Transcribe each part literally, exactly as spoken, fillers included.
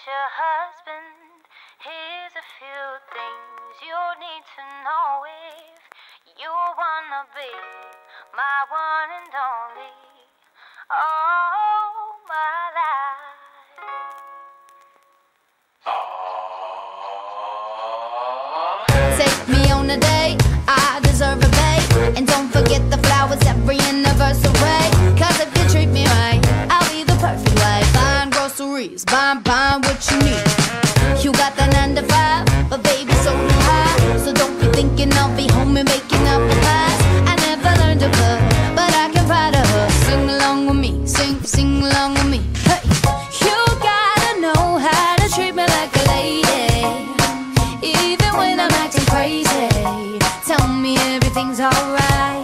future husband, here's a few things you need to know if you wanna be my one and only, all my life. Take me on a date, I deserve a babe. And don't forget the flowers every anniversary. Cause if you treat me right, I'll be the perfect wife. Buying groceries, buying, buying what you need. You got the nine to five, but baby so do I. So don't be thinking I'll be home and making up the pies. I never learned to cook, but I can ride a hook. Sing along with me, sing, sing along with me. Hey, you gotta know how to treat me like a lady, even when I'm acting crazy. Tell me everything's alright.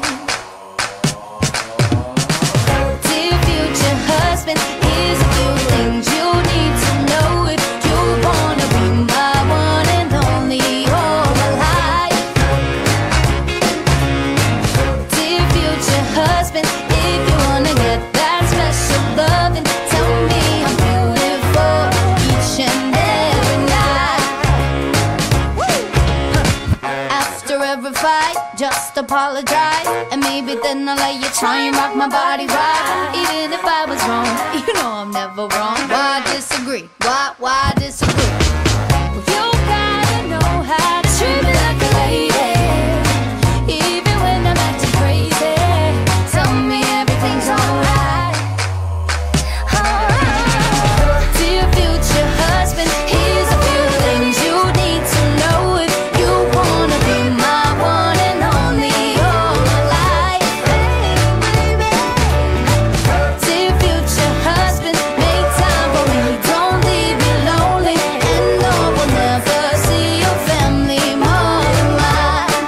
Dear future husband, here's a few things you need to know if you wanna be my one and only all my life. Dear future husband, if you wanna get that special loving, tell me I'm beautiful each and every night. After every fight, just apologize, and maybe then I'll let you try and rock my body right. Even if I was wrong, you know I'm never wrong. Why disagree? Why, why disagree? Well, you gotta know how to treat me like a lady, even when I'm acting crazy. Tell me everything's alright. Alright. Dear future husband, here's a few things you need to know if you wanna be my one and only all my life. Dear future husband, make time for me, don't leave me lonely, and no, we'll never see your family more than mine.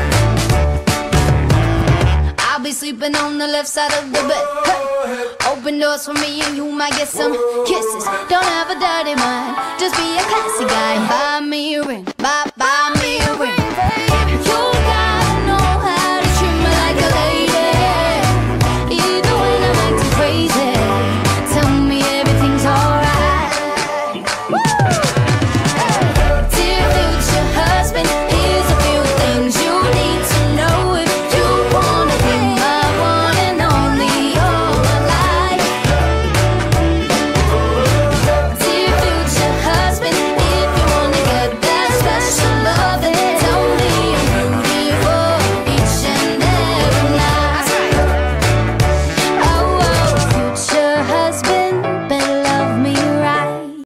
I'll be sleeping on the left side of the bed. Hey. Open doors for me and you might get some kisses. Don't have a dirty mind, just be a classy guy. Buy me a ring,